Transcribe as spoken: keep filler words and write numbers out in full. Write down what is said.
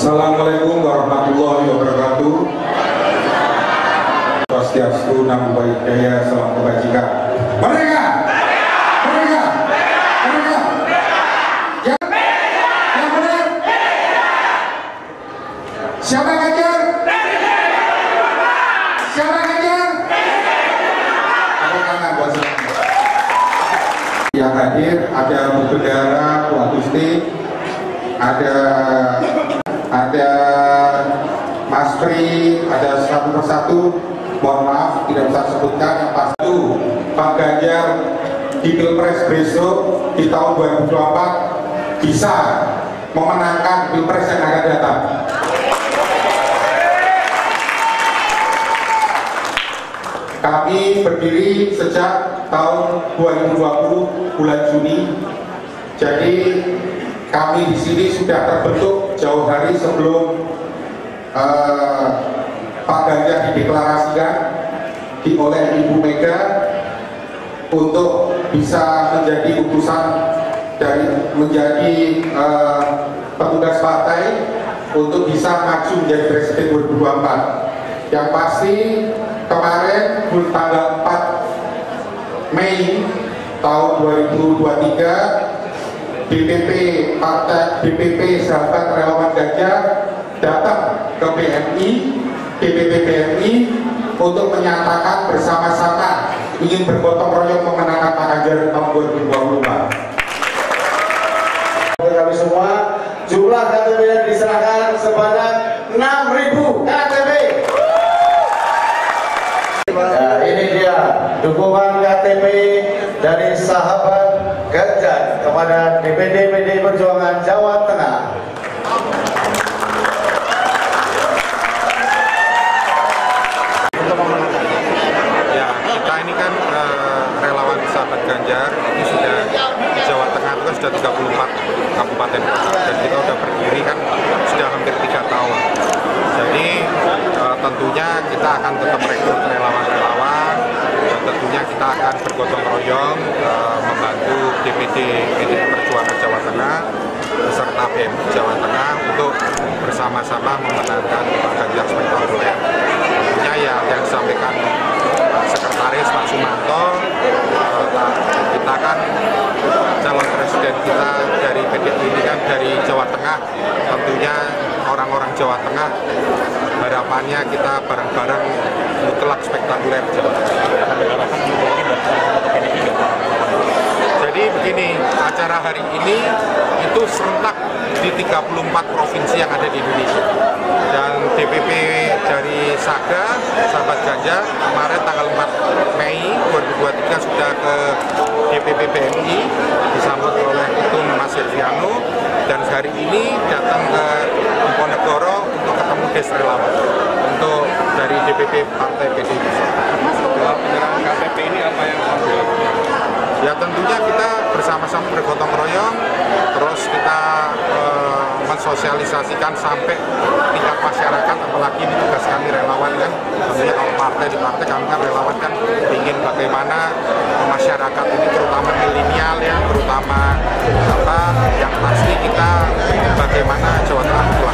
Assalamualaikum warahmatullahi wabarakatuh. Swastiastu, Namo Buddhaya, salam kebajikan. Merdeka! Merdeka! Merdeka! Yang yang benar. Siapa Ganjar? Siapa Ganjar? Ada tangan buat saya. Yang hadir ada Bu Bendara, Bu Agusti, ada ada Mas Pri, ada satu persatu. Mohon maaf tidak bisa sebutkan yang pasti. Pak Ganjar di Pilpres besok di tahun dua ribu dua puluh empat bisa memenangkan Pilpres yang akan datang. Kami berdiri sejak tahun dua ribu dua puluh bulan Juni. Jadi kami di sini sudah terbentuk jauh hari sebelum uh, Pak Ganjar dideklarasikan di oleh Ibu Mega untuk bisa menjadi utusan dari menjadi uh, petugas partai untuk bisa maju menjadi presiden dua ribu dua puluh empat. Yang pasti kemarin tanggal empat Mei tahun dua ribu dua puluh tiga D P P Partai D P P Sahabat Relawan Ganjar datang ke B M I, D P P B M I untuk menyatakan bersama-sama ingin bergotong royong memenangkan Pak Ganjar tahun dua ribu dua puluh empat. Untuk kami semua, jumlah K T P yang diserahkan sebanyak enam ribu K T P. Nah, ini dia dukungan K T P dari sahabat Ganjar kepada D P D P D I Perjuangan Jawa Tengah. Untuk memenangkan, ya kita ini kan uh, relawan sahabat Ganjar ini sudah di Jawa Tengah itu kan sudah tiga puluh empat kabupaten dan kita sudah berdiri kan sudah hampir tiga tahun. Jadi uh, tentunya kita akan tetap rekrut relawan-relawan. Tentunya kita akan bergotong royong uh, membantu D P D P D I Perjuangan Jawa Tengah beserta B M I Jawa Tengah untuk bersama-sama memenangkan Pak Ganjar spektakuler. Tentunya ya yang disampaikan Pak Sekretaris Pak Sumanto, uh, kita kan calon presiden kita dari P D I ini kan dari Jawa Tengah. Tentunya orang-orang Jawa Tengah harapannya kita bareng-bareng mutlak spektakuler Jawa Tengah. Jadi begini, acara hari ini itu serentak di tiga puluh empat provinsi yang ada di Indonesia. Dan D P P dari Saga, Sahabat Ganjar, kemarin tanggal empat Mei dua ribu dua puluh tiga sudah ke D P P B M I, disambut oleh Ketum Mas Silviano, dan hari ini datang ke Diponegoro untuk ketemu Des Relawan untuk dari D P P Partai P D I Perjuangan. Dalam penyerahan K T P ini apa yang harus dilakukan? Ya tentunya kita bersama-sama bergotong royong, terus kita e, mensosialisasikan sampai tingkat masyarakat, apalagi ini tugas kami relawan kan, tentunya kalau partai di partai kami kan relawan kan ingin bagaimana masyarakat ini terutama milenial ya, terutama apa yang pasti kita bagaimana Jawa Tengah